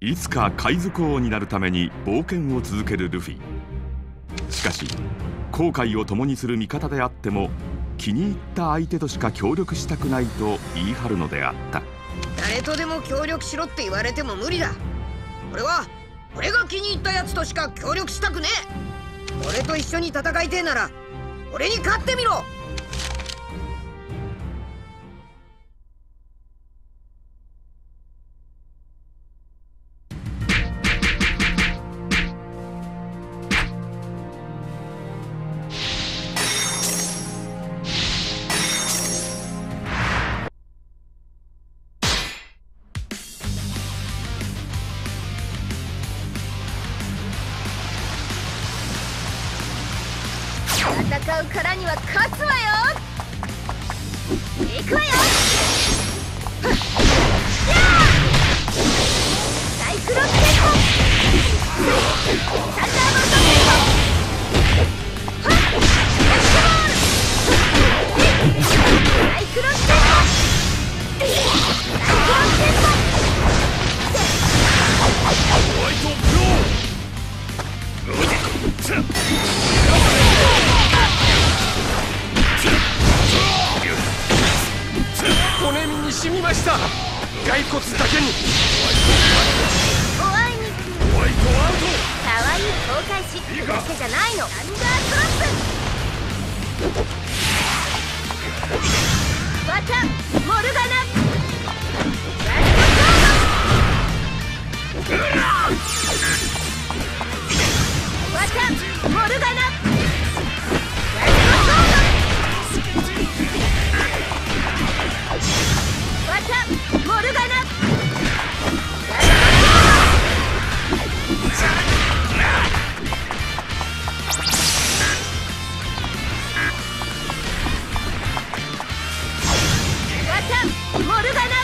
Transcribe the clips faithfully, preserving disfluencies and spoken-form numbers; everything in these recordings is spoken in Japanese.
いつか海賊王になるために冒険を続けるルフィ。しかし後悔を共にする味方であっても気に入った相手としか協力したくないと言い張るのであった。 誰とでも協力しろって言われても無理だ。俺は俺が気に入ったやつとしか協力したくねえ。俺と一緒に戦いてえなら俺に勝ってみろ。 戦うからには勝つわよ。行くわよ。サイクロンテンポ、サンダーボルトテンポ、サイクロンテンポ、サイクロンテンポ、 ホワイトブロー。骨身に染みました。骸骨だけに。 おあいにくホワイトアウト。 かわいい航海士ってだけじゃないの。アンダートラップ、ワタモルガナ、ワタモルガナ、ワタモルガナ、モルガナ、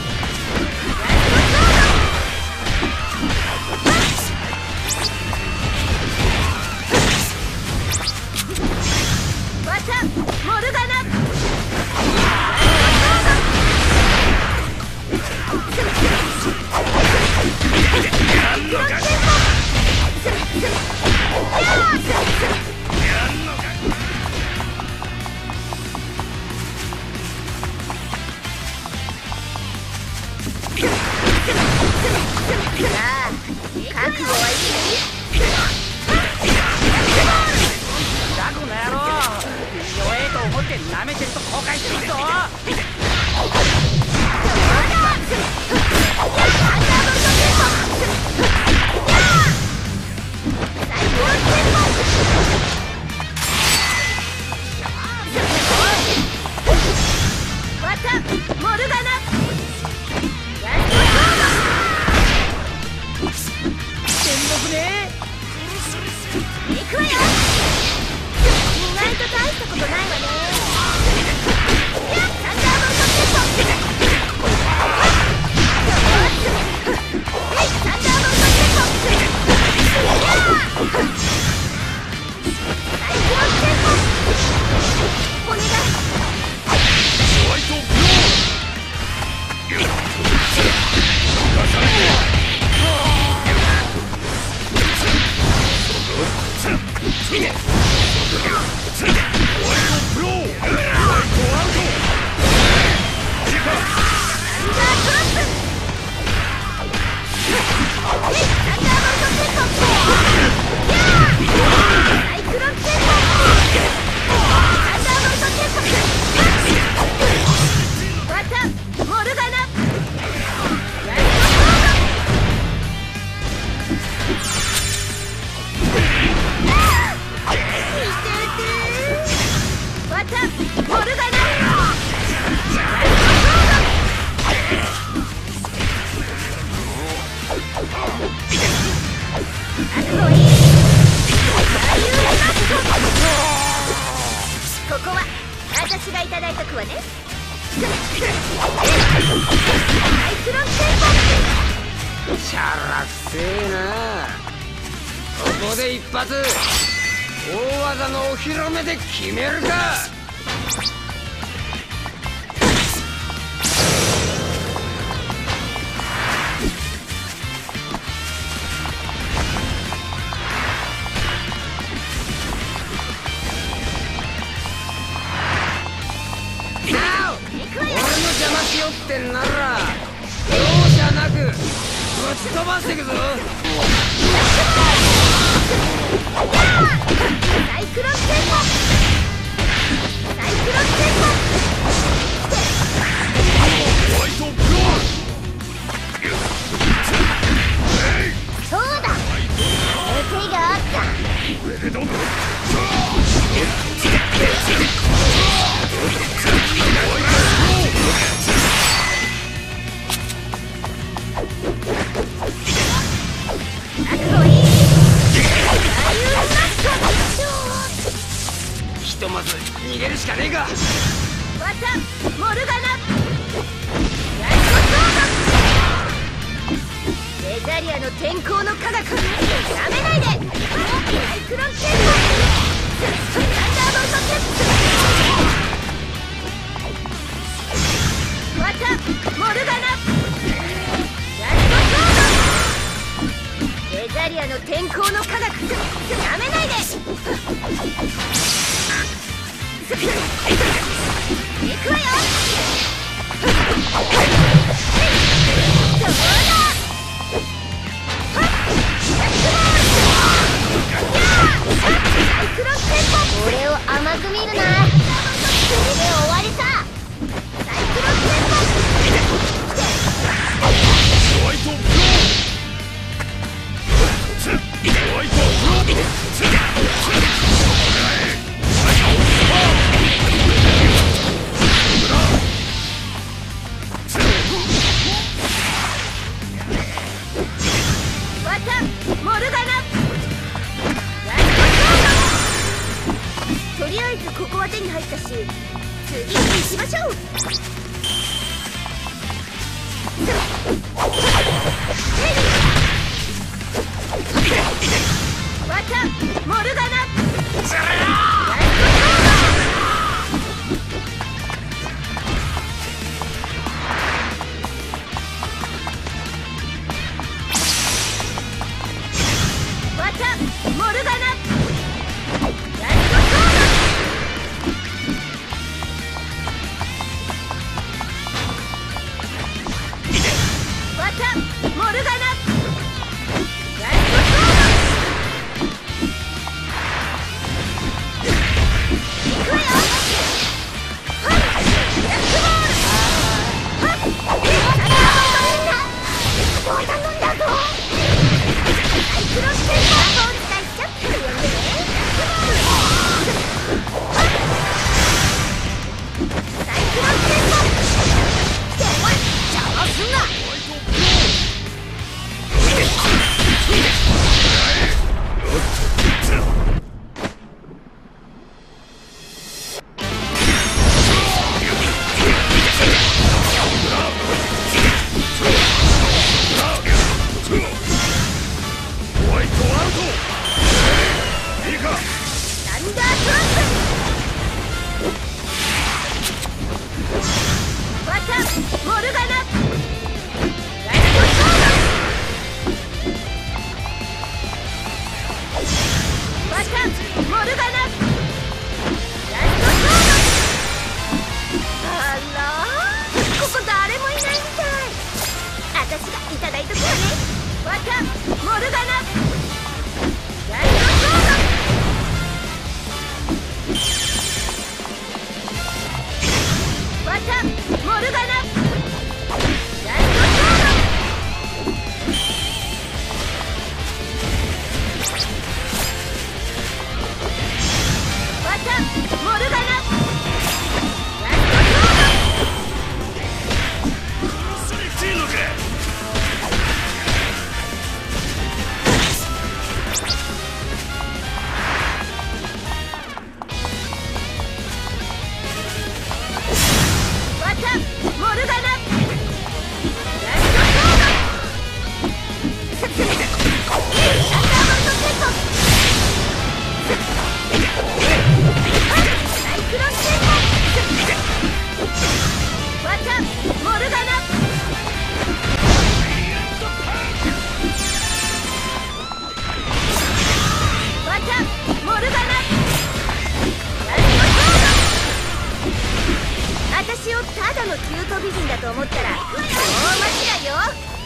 ここで一発大技のお披露目で決めるか。 ってんなら容赦なくぶち飛ばしていくぞ。 サイクロンテンポ、サイクロンテンポ。 ホワイトブロそうだ、予定があった。 ーレドンひとまず逃げるしかねえか。 またモルガナ、レザリアの天候の科学、やめないで。サイクロンテンポ、サンダーボルトテップ。またモルガナ、レザリアの天候の科学、やめないで。行くわよ。どうだ。サイクロンテンポ、俺を甘く見るな。それで終わりさ。サイクロンテンポ、 ホワイトブローホワイトブロまたモルガナ。とりあえずここは手に入ったし、次にしましょう。またモルガナ。またモルガナ。またモルガナ。私私をただのキュート美人だと思ったら大間違いよ。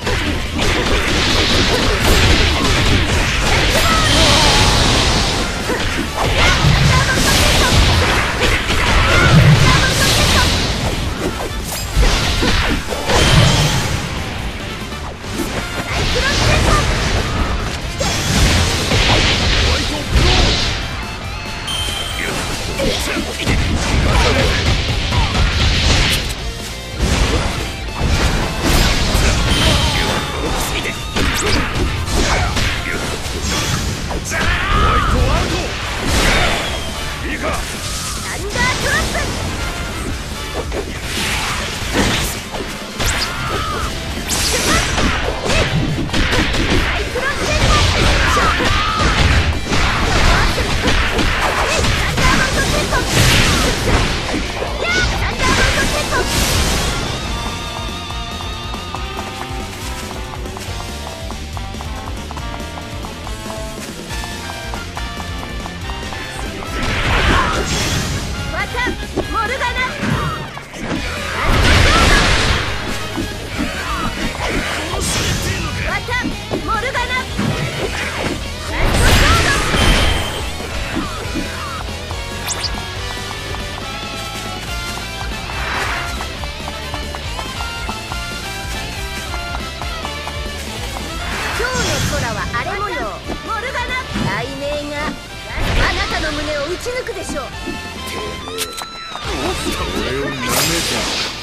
打ち抜くでしょう。 俺を舐めた。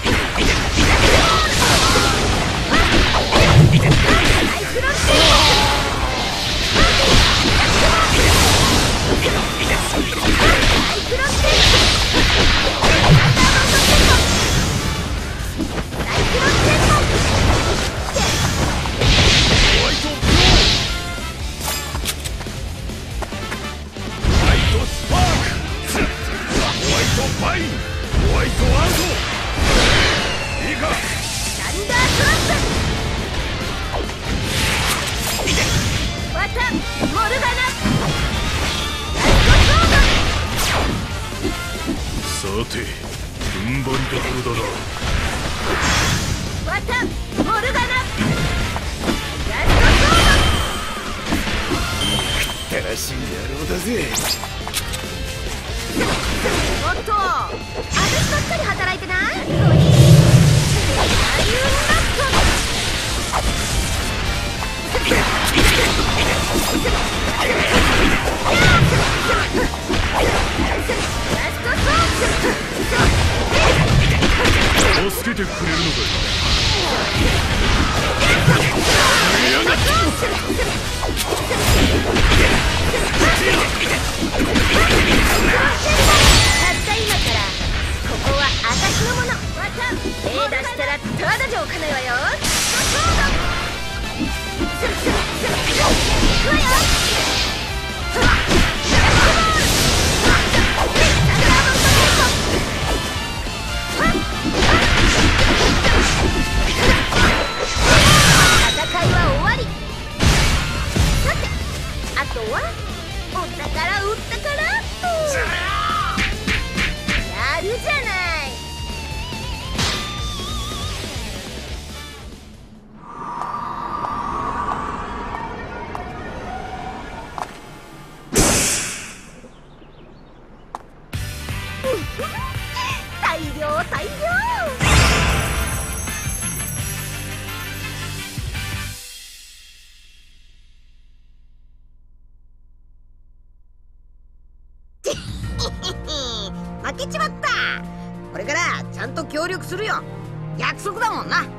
さて、踏ん張りどころだな。 ワタン、モルガナ。 ったらしい野郎だぜ。 おっと、私ばっかり働いてない？ 助けてくれるのかい。 手出したらただじゃおかないわよ。戦いは終わり。さて、あとはお宝売ったからやるじゃない。大量大量。 負けちまった。これからちゃんと協力するよ。約束だもんな。